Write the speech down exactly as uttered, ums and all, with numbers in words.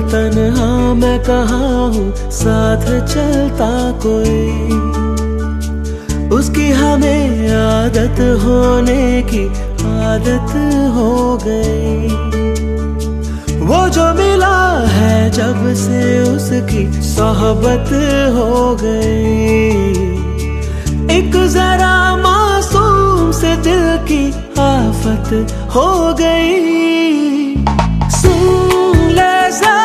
तन्हा मैं कहाँ हूँ, साथ चलता कोई। उसकी हमें आदत होने की आदत हो गई। वो जो मिला है जब से उसकी सोहबत हो गई। एक जरा मासूम से दिल की आफत हो गई। सुन ले